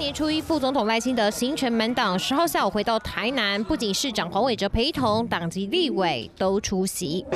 年初一，副总统赖清德行程满档，10号下午回到台南，不仅市长黄伟哲陪同，党籍立委都出席。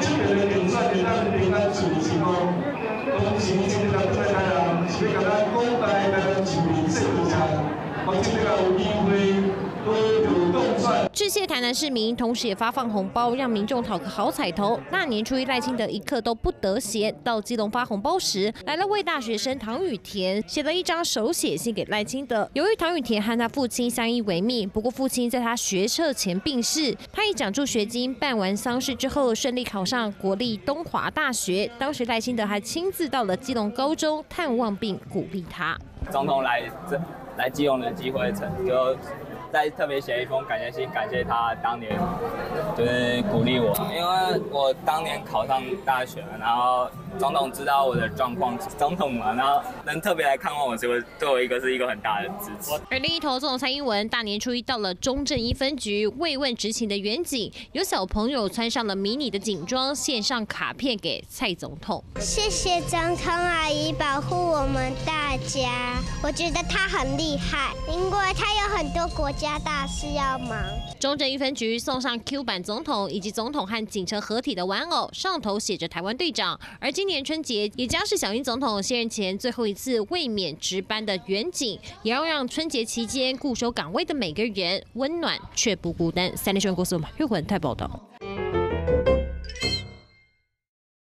致谢台南市民，同时也发放红包，让民众讨个好彩头。大年初一，赖清德一刻都不得闲，到基隆发红包时，来了位大学生唐雨田，写了一张手写信给赖清德。由于唐雨田和他父亲相依为命，不过父亲在他学测前病逝，他以奖助学金办完丧事之后，顺利考上国立东华大学。当时赖清德还亲自到了基隆高中探望并鼓励他。 总统来基隆的机会，就再特别写一封感谢信，感谢他当年就是鼓励我，因为我当年考上大学，然后总统知道我的状况，总统嘛，然后能特别来看望我，对我是一个很大的支持。 而另一头，总统蔡英文大年初一到了中正一分局慰问执勤的远景，有小朋友穿上了迷你的警装，献上卡片给蔡总统。 谢谢总统阿姨保护我们大家，我觉得他很厉害，因为他有很多国家大事要忙。 中正一分局送上 Q 版总统以及总统和警车合体的玩偶，上头写着台湾队长。而今年春节也将是小英总统卸任前最后一次卫冕值班的远景，也要让春节期间固守岗位的每个人温暖却不孤单。3立新闻郭素马玉文台报道。